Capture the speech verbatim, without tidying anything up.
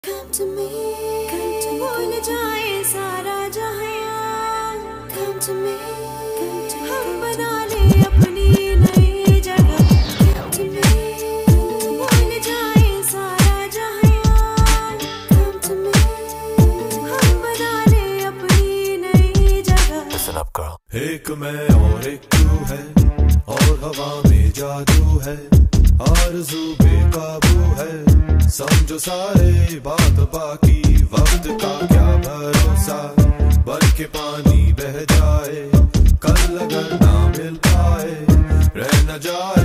Come to me, come to me, भूल जाए सारा जहां। Come to me, come to me, हम बना ले अपनी नई जगह। Come to me, भूल जाए सारा जहां। Come to me, हम बना ले अपनी नई जगह। Listen up, girl. एक मैं और एक तू है, और हवा में जादू है, आरज़ू बेकाबू है। समझो सारे बात बाकी, वक्त का क्या भरोसा, बन के पानी बह जाए, कल अगर ना मिल पाए, रह न जाए।